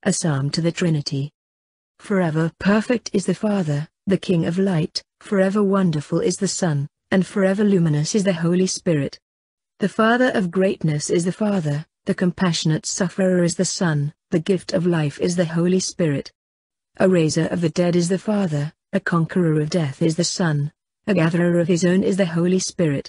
A psalm to the Trinity. Forever perfect is the Father, the King of light, forever wonderful is the Son, and forever luminous is the Holy Spirit. The Father of greatness is the Father, the compassionate sufferer is the Son, the gift of life is the Holy Spirit. A raiser of the dead is the Father, a conqueror of death is the Son, a gatherer of his own is the Holy Spirit.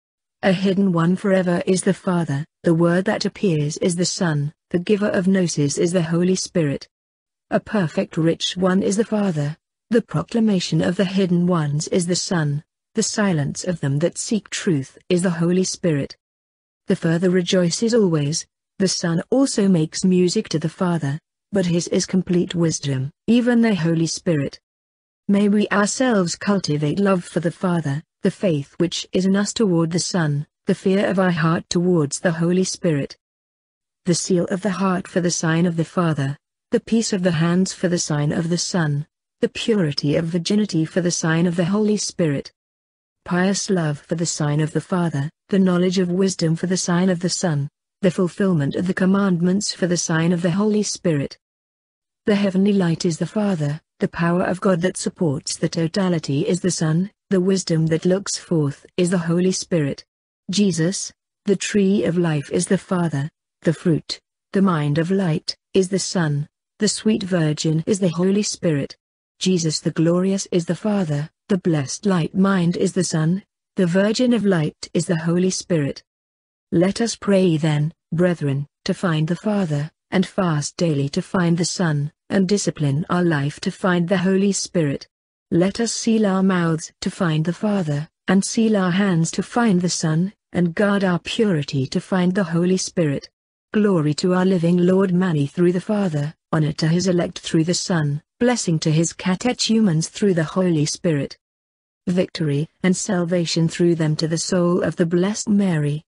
A hidden one forever is the Father, the Word that appears is the Son, the giver of gnosis is the Holy Spirit. A perfect rich one is the Father, the proclamation of the hidden ones is the Son, the silence of them that seek truth is the Holy Spirit. The Father rejoices always, the Son also makes music to the Father, but his is complete wisdom, even the Holy Spirit. May we ourselves cultivate love for the Father, the faith which is in us toward the Son, the fear of our heart towards the Holy Spirit. The seal of the heart for the sign of the Father, the peace of the hands for the sign of the Son, the purity of virginity for the sign of the Holy Spirit. Pious love for the sign of the Father, the knowledge of wisdom for the sign of the Son, the fulfillment of the commandments for the sign of the Holy Spirit. The heavenly light is the Father, the power of God that supports the totality is the Son, the wisdom that looks forth is the Holy Spirit. Jesus, the tree of life is the Father, the fruit, the mind of light, is the Son, the sweet Virgin is the Holy Spirit. Jesus the glorious is the Father, the blessed light mind is the Son, the Virgin of light is the Holy Spirit. Let us pray then, brethren, to find the Father, and fast daily to find the Son, and discipline our life to find the Holy Spirit. Let us seal our mouths to find the Father, and seal our hands to find the Son, and guard our purity to find the Holy Spirit. Glory to our living Lord Mani through the Father, honor to his elect through the Son, blessing to his catechumens through the Holy Spirit. Victory and salvation through them to the soul of the Blessed Mary.